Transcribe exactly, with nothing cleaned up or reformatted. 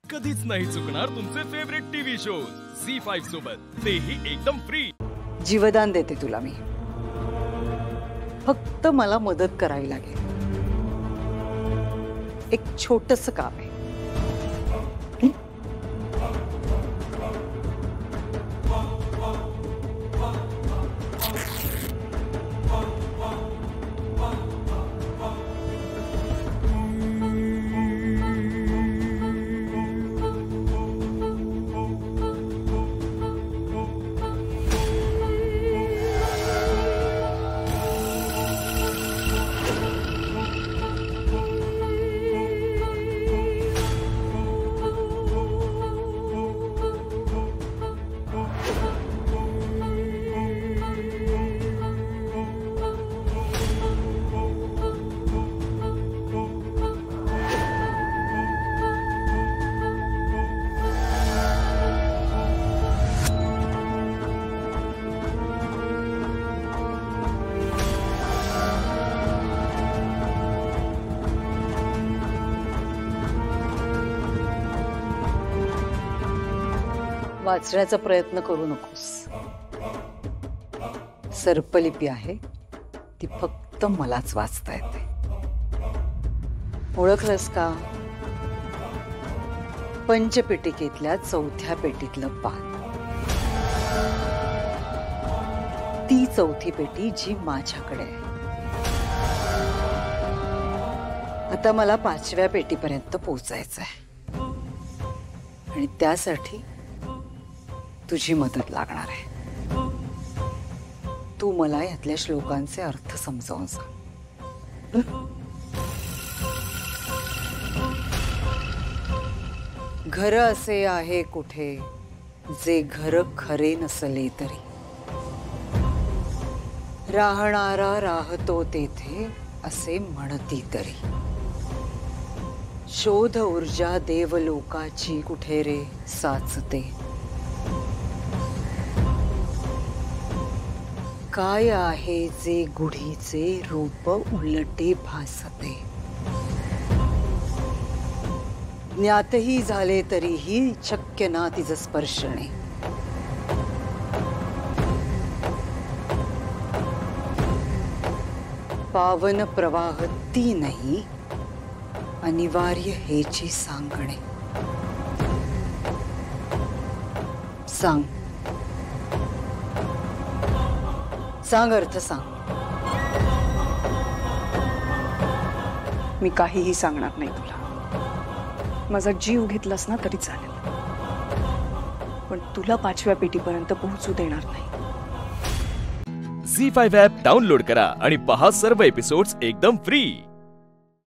कधीच नाही चुकणार तुमचे favourite TV shows Zee five सोबत, तेही एकदम फ्री। जीवदान देते तुला मी, फक्त मला मदत करावी लागेल। एक छोटस काम आहे। वाचण्याचा प्रयत्न करू नकोस। सर्पलिपी आहे ती फक्त मलाच वाचता येते। ओळखलंस का? पंचपेटिकेतल्या चौथ्या पेटीतलं पान, ती चौथी पेटी जी माझ्याकडे आहे। आता मला पाचव्या पेटीपर्यंत पोहोचायचं आहे आणि त्यासाठी तुझी मदत लागणार आहे। तू मला यातल्या श्लोकांचे अर्थ समजावून सांग। घर असे आहे कुठे जे घर खरे नसले तरी, राहणारा राहतो तेथे असे म्हणती तरी, शोध ऊर्जा देवलोकाची कुठे रे साचते, काय आहे जे गुढीचे रूप उलटे भासते, ज्ञातही झाले तरीही शक्य ना तिज स्पर्शणे, पावन प्रवाह ती नाही अनिवार्य हेची सांगणे। सांग सांग अर्थ सांग। मी काहीही सांगणार नाही तुला। माझा जीव घेतलास ना तरी चालेल, पण तुला पाचव्या पेटीपर्यंत पोहोचू देणार नाही। झी फाइव्ह ॲप डाउनलोड करा आणि पहा सर्व एपिसोड्स एकदम फ्री।